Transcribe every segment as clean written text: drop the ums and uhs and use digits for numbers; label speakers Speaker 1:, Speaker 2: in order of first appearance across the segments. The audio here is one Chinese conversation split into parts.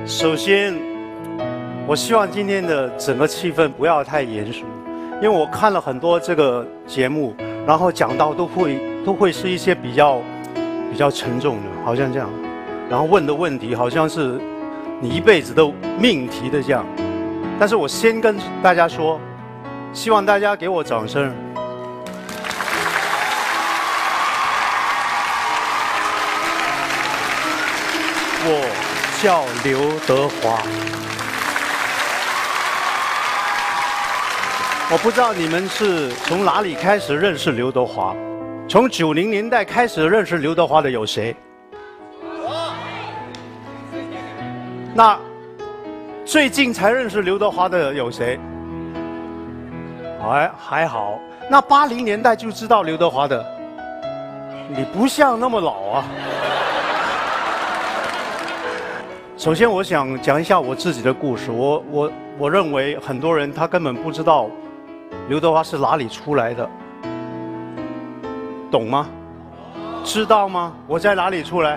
Speaker 1: 首先，我希望今天的整个气氛不要太严肃，因为我看了很多这个节目，然后讲到都会是一些比较沉重的，好像这样，然后问的问题好像是你一辈子的命题的这样。但是我先跟大家说，希望大家给我掌声。我叫刘德华，我不知道你们是从哪里开始认识刘德华。从90年代开始认识刘德华的有谁？那最近才认识刘德华的有谁？还好。那80年代就知道刘德华的，你不像那么老啊。首先，我想讲一下我自己的故事。我认为很多人他根本不知道刘德华是哪里出来的，懂吗？知道吗？我在哪里出来？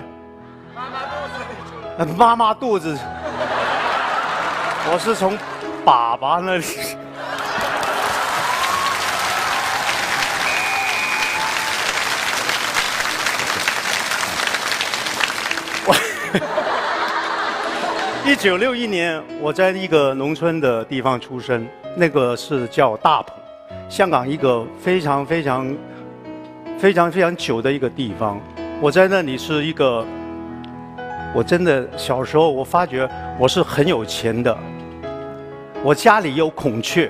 Speaker 1: 妈妈肚子。我是从爸爸那里。1961年，我在一个农村的地方出生，那个是叫大埔，香港一个非常久的一个地方。我在那里是一个，我真的小时候我发觉我是很有钱的，我家里有孔雀，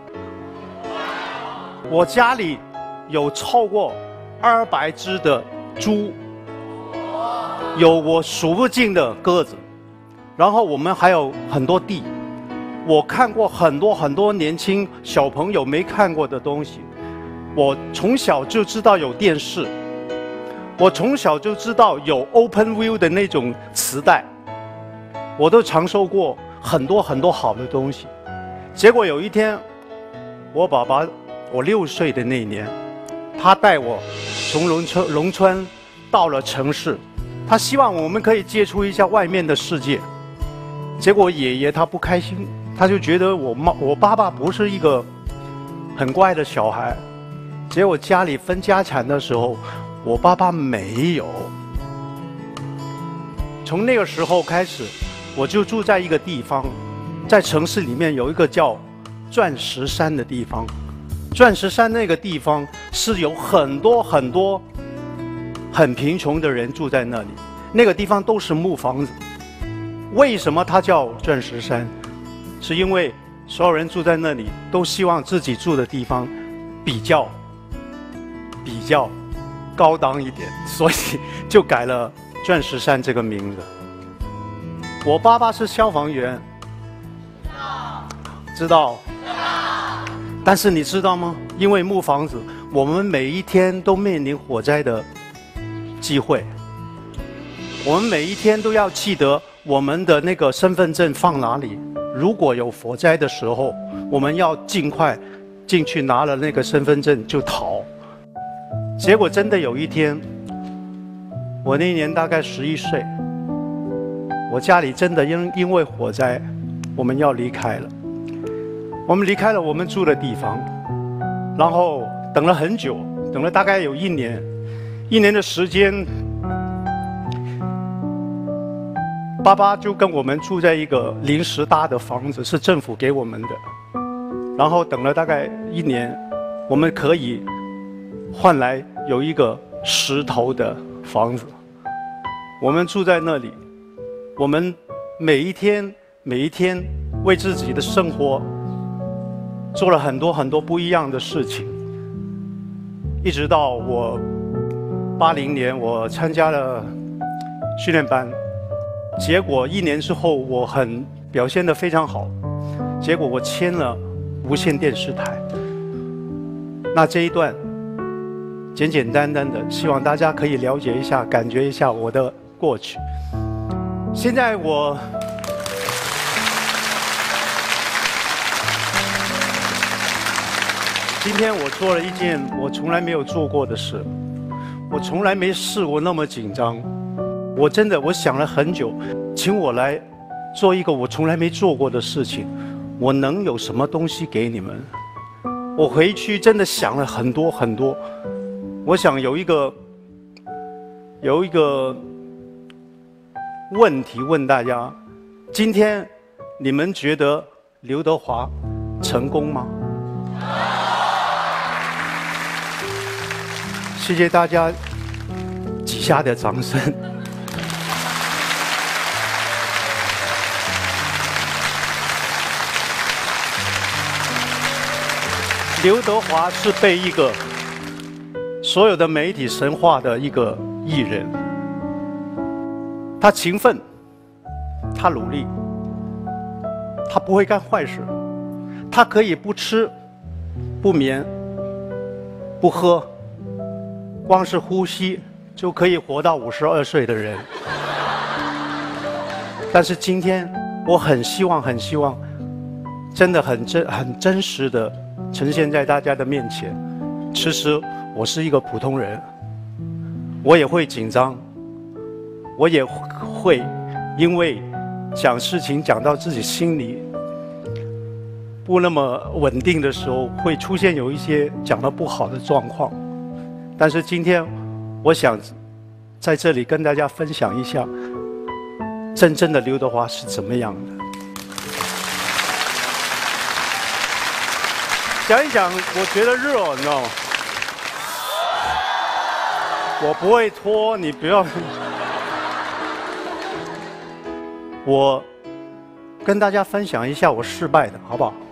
Speaker 1: 我家里有超过200只的猪，有我数不尽的鸽子。然后我们还有很多地，我看过很多年轻小朋友没看过的东西。我从小就知道有电视，我从小就知道有 Open View 的那种磁带，我都尝受过很多好的东西。结果有一天，我爸爸，我6岁的那一年，他带我从农村到了城市，他希望我们可以接触一下外面的世界。结果爷爷他不开心，他就觉得我爸爸不是一个很乖的小孩。结果家里分家产的时候，我爸爸没有。从那个时候开始，我就住在一个地方，在城市里面有一个叫钻石山的地方。钻石山那个地方是有很多很贫穷的人住在那里，那个地方都是木房子。为什么它叫钻石山？是因为所有人住在那里都希望自己住的地方比较高档一点，所以就改了钻石山这个名字。我爸爸是消防员，知道？但是你知道吗？因为木房子，我们每一天都面临火灾的机会，我们每一天都要记得我们的那个身份证放哪里。如果有火灾的时候，我们要尽快进去拿了那个身份证就逃。结果真的有一天，我那年大概11岁，我家里真的因为火灾，我们要离开了。我们离开了我们住的地方，然后等了很久，等了大概有1年，1年的时间。爸爸就跟我们住在一个临时搭的房子，是政府给我们的。然后等了大概1年，我们可以换来有一个石头的房子。我们住在那里，我们每一天为自己的生活做了很多不一样的事情。一直到我80年，我参加了训练班。结果1年之后，我表现得非常好，结果我签了无线电视台。那这一段简单的，希望大家可以了解一下，感觉一下我的过去。现在今天我做了一件我从来没有做过的事，我从来没试过那么紧张。我想了很久，请我来做一个我从来没做过的事情，我能有什么东西给你们？我回去真的想了很多很多，我想有一个问题问大家：今天你们觉得刘德华成功吗？谢谢大家几下的掌声。刘德华是被一个所有的媒体神化的一个艺人，他勤奋，他努力，他不会干坏事，他可以不吃、不眠、不喝，光是呼吸就可以活到52岁的人。但是今天，我很希望，真的很真实的呈现在大家的面前。其实我是一个普通人，我也会紧张，我也会因为讲事情讲到自己心里不那么稳定的时候，会出现有一些讲得不好的状况。但是今天，我想在这里跟大家分享一下，真正的刘德华是怎么样的。讲一讲，我觉得热，你知道吗？我不会拖，你不要。我跟大家分享一下我失败的，好不好？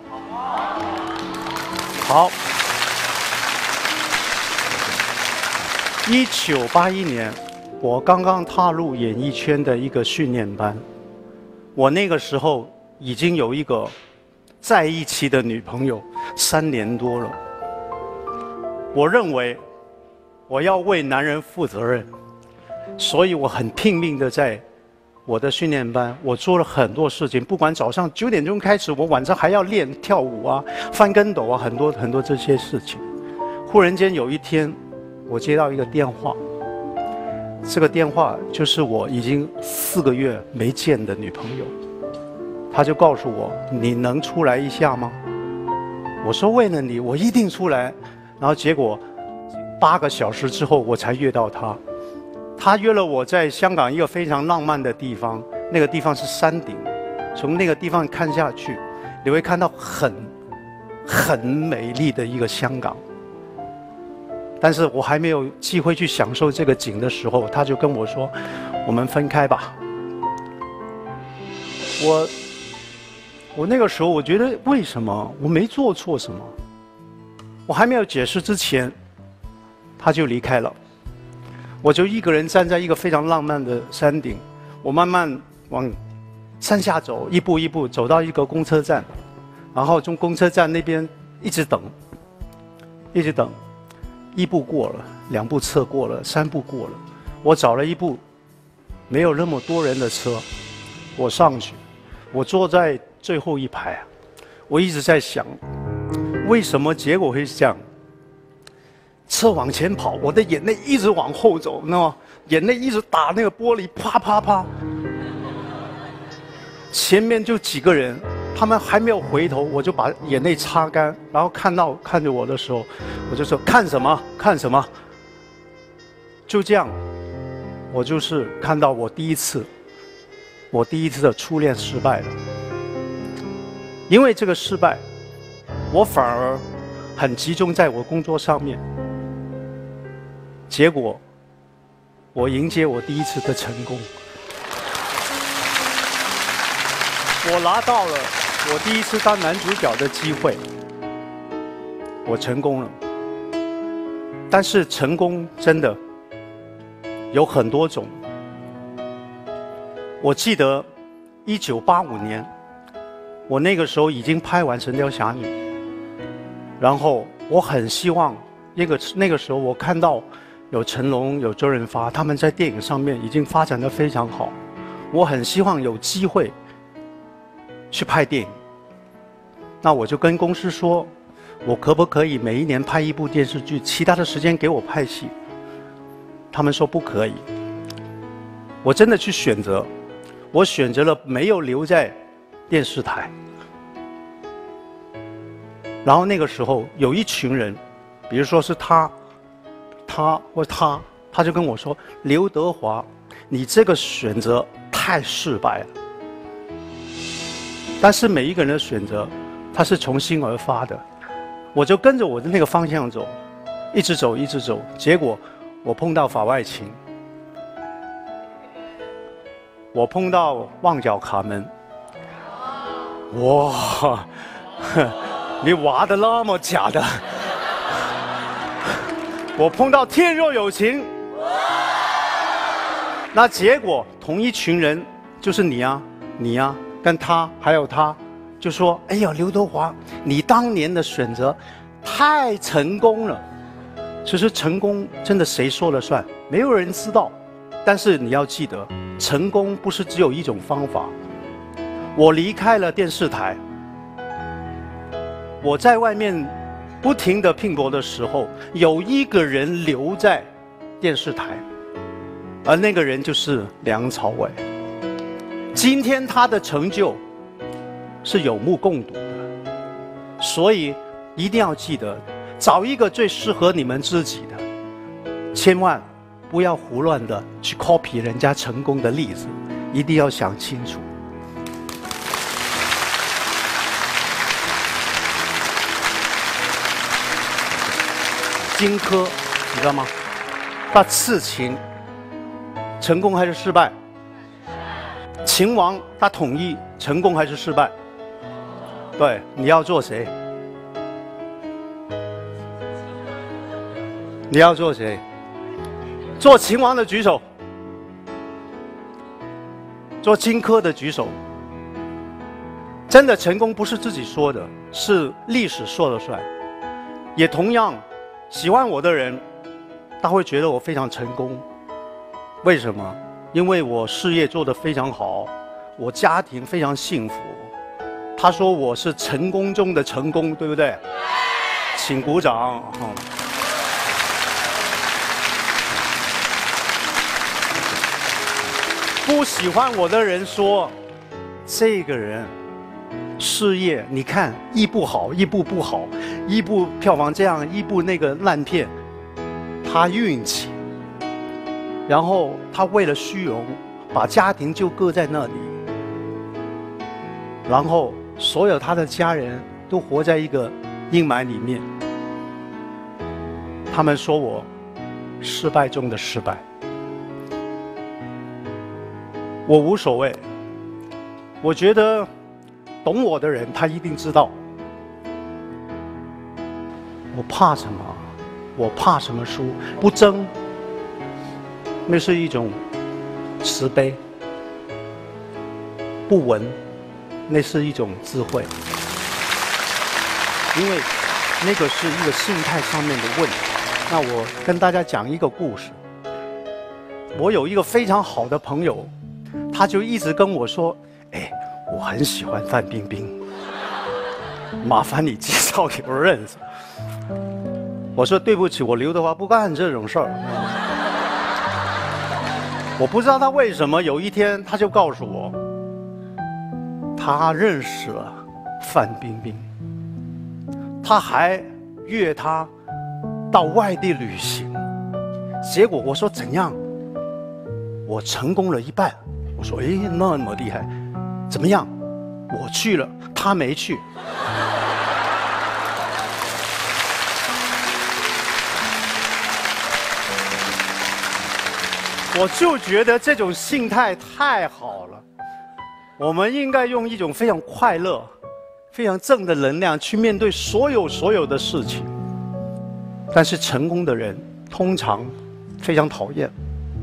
Speaker 1: 好。1981年，我刚刚踏入演艺圈的一个训练班。我那个时候已经有一个在一起的女朋友3年多了。我认为我要为男人负责任，所以我很拼命的在我的训练班，我做了很多事情。不管早上9点钟开始，我晚上还要练跳舞啊、翻跟斗啊，很多这些事情。忽然间有一天，我接到一个电话，这个电话就是我已经4个月没见的女朋友，她就告诉我：“你能出来一下吗？”我说：“为了你，我一定出来。”然后结果8个小时之后，我才约到她。她约了我在香港一个非常浪漫的地方，那个地方是山顶，从那个地方看下去，你会看到很美丽的一个香港。但是我还没有机会去享受这个景的时候，他就跟我说：“我们分开吧。”我那个时候我觉得为什么我没做错什么？我还没有解释之前，他就离开了。我就一个人站在一个非常浪漫的山顶，我慢慢往山下走，一步一步走到一个公车站，然后从公车站那边一直等，一直等。1步过了，2步侧过了，3步过了，我找了一部没有那么多人的车，我上去，我坐在最后一排啊，我一直在想，为什么结果会是这样？车往前跑，我的眼泪一直往后走，你知道吗？眼泪一直打那个玻璃，啪啪啪。前面就几个人，他们还没有回头，我就把眼泪擦干，然后看着我的时候，我就说看什么看什么。就这样，我就是看到我第一次的初恋失败了。因为这个失败，我反而很集中在我工作上面。结果，我迎接我第一次的成功。我拿到了我第一次当男主角的机会，我成功了。但是成功真的有很多种。我记得1985年，我那个时候已经拍完《神雕侠侣》，然后我很希望那个时候我看到有成龙、有周润发，他们在电影上面已经发展得非常好，我很希望有机会去拍电影。那我就跟公司说，我可不可以每一年拍一部电视剧，其他的时间给我拍戏？他们说不可以。我真的去选择， 我选择了没有留在电视台。然后那个时候有一群人，比如说是他就跟我说：“刘德华，你这个选择太失败了。”但是每一个人的选择，他是从心而发的。我就跟着我的那个方向走，一直走，一直走。结果我碰到法外情，我碰到旺角卡门。哇，你挖的那么假的！我碰到天若有情。那结果同一群人，就是你呀，跟他还有他，就说：“哎呀，刘德华，你当年的选择太成功了。”其实成功真的谁说了算？没有人知道。但是你要记得，成功不是只有一种方法。我离开了电视台，我在外面不停地拼搏的时候，有一个人留在电视台，而那个人就是梁朝伟。今天他的成就是有目共睹的，所以一定要记得，找一个最适合你们自己的，千万不要胡乱的去 copy 人家成功的例子，一定要想清楚。荆轲，你知道吗？他刺秦，成功还是失败？秦王他统一，成功还是失败？对，你要做谁？你要做谁？做秦王的举手，做荆轲的举手。真的成功不是自己说的，是历史说了算。也同样，喜欢我的人，他会觉得我非常成功。为什么？因为我事业做得非常好，我家庭非常幸福。他说我是成功中的成功，对不对？请鼓掌。不喜欢我的人说，这个人事业你看一部好，一部不好，一部票房这样，一部那个烂片，他运气。然后他为了虚荣，把家庭就搁在那里，然后所有他的家人都活在一个阴霾里面。他们说我失败中的失败，我无所谓。我觉得懂我的人他一定知道，我怕什么？我怕什么输？不争，那是一种慈悲；不闻，那是一种智慧。因为那个是一个心态上面的问题。那我跟大家讲一个故事。我有一个非常好的朋友，他就一直跟我说：“哎，我很喜欢范冰冰，麻烦你介绍给我认识。”我说：“对不起，我刘德华不干这种事儿。”我不知道他为什么有一天他就告诉我，他认识了范冰冰，他还约她到外地旅行。结果我说怎样？我成功了一半。我说：“哎，那么厉害，怎么样？”我去了，他没去。我就觉得这种心态太好了。我们应该用一种非常快乐、非常正的能量去面对所有的事情。但是成功的人通常非常讨厌，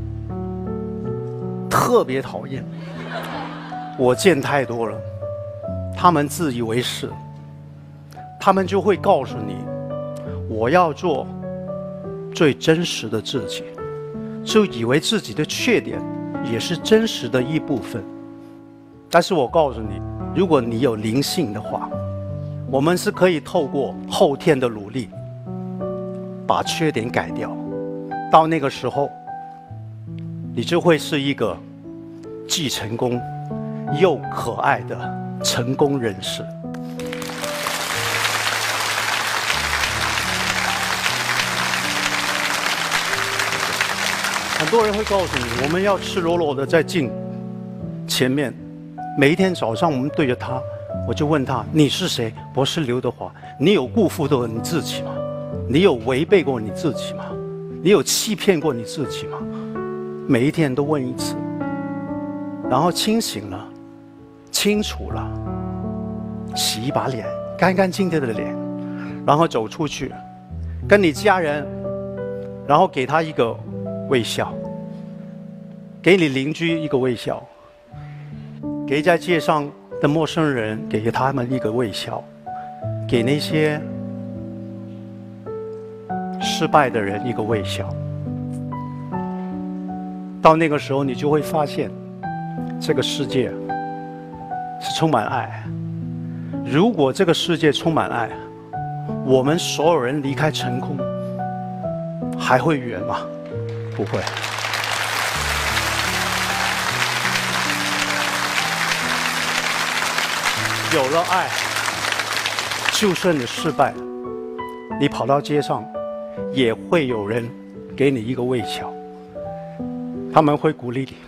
Speaker 1: 特别讨厌。我见太多了，他们自以为是，他们就会告诉你，我要做最真实的自己。就以为自己的缺点也是真实的一部分。但是我告诉你，如果你有灵性的话，我们是可以透过后天的努力把缺点改掉。到那个时候，你就会是一个既成功又可爱的成功人士。很多人会告诉你，我们要赤裸裸的在镜前面，每一天早上我们对着他，我就问他：你是谁？我是刘德华。你有辜负过你自己吗？你有违背过你自己吗？你有欺骗过你自己吗？每一天都问一次，然后清醒了，清楚了，洗一把脸，干干净净的脸，然后走出去，跟你家人，然后给他一个微笑，给你邻居一个微笑，给在街上的陌生人，给他们一个微笑，给那些失败的人一个微笑。到那个时候，你就会发现，这个世界是充满爱。如果这个世界充满爱，我们所有人离开成功，还会远吗？不会。有了爱，就算你失败，你跑到街上，也会有人给你一个微笑，他们会鼓励你。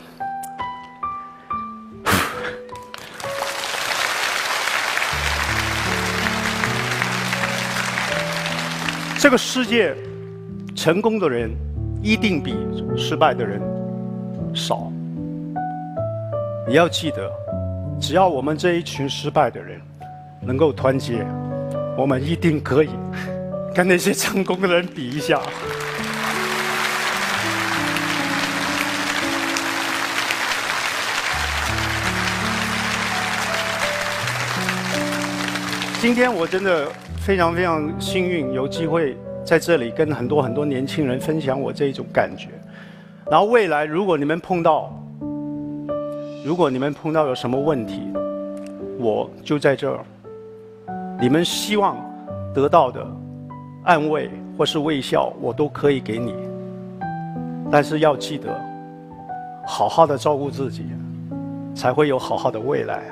Speaker 1: 这个世界，成功的人一定比失败的人少。你要记得，只要我们这一群失败的人能够团结，我们一定可以跟那些成功的人比一下。今天我真的非常非常幸运，有机会在这里跟很多年轻人分享我这一种感觉。然后未来如果你们碰到有什么问题，我就在这儿。你们希望得到的安慰或是微笑，我都可以给你。但是要记得，好好的照顾自己，才会有好好的未来。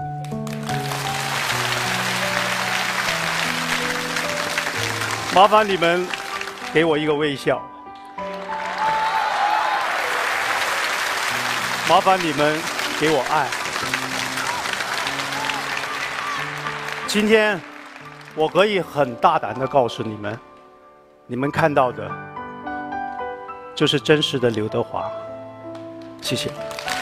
Speaker 1: 麻烦你们给我一个微笑，麻烦你们给我爱。今天我可以很大胆地告诉你们，你们看到的就是真实的刘德华。谢谢。